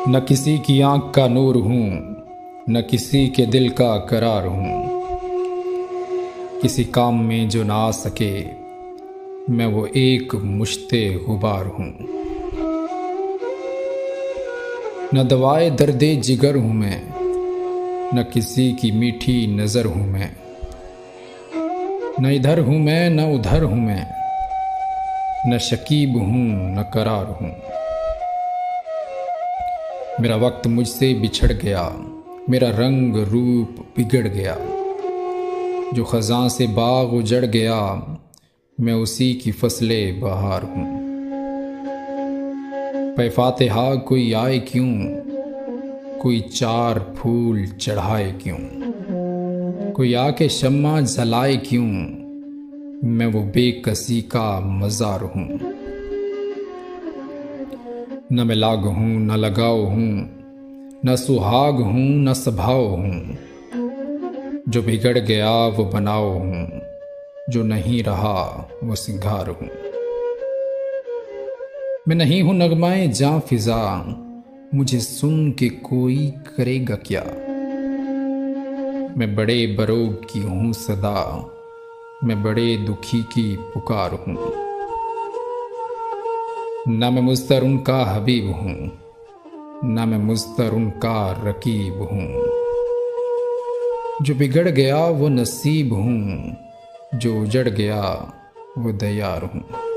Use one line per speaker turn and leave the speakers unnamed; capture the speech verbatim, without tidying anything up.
न किसी की आंख का नूर हूँ, न किसी के दिल का करार हूँ। किसी काम में जो ना आ सके, मैं वो एक मुश्ते गुबार हूँ। न दवाए दर्दे जिगर हूँ मैं, न किसी की मीठी नज़र हूँ मैं। न इधर हूँ मैं न उधर हूँ मैं, न शकीब हूँ न करार हूँ। मेरा वक्त मुझसे बिछड़ गया, मेरा रंग रूप बिगड़ गया। जो ख़ज़ां से बाग उजड़ गया, मैं उसी की फसले बहार हूँ। पे फातिहा कोई आए क्यों, कोई चार फूल चढ़ाए क्यों, कोई आके शम्मा जलाए क्यों, मैं वो बेकसी का मज़ार हूँ। न मैं लाग हूँ न लगाओ हूँ, न सुहाग हूँ न सभाओ हूँ। जो बिगड़ गया वो बनाओ हूँ, जो नहीं रहा वो सिंगार हूँ। मैं नहीं हूँ नगमाए जां फिजा, मुझे सुन के कोई करेगा क्या। मैं बड़े बरोग की हूँ सदा, मैं बड़े दुखी की पुकार हूँ। न मैं मुज़्तर उनका हबीब हूँ, न मैं मुज़्तर उनका रकीब हूँ। जो बिगड़ गया वो नसीब हूँ, जो उजड़ गया वो दयार हूँ।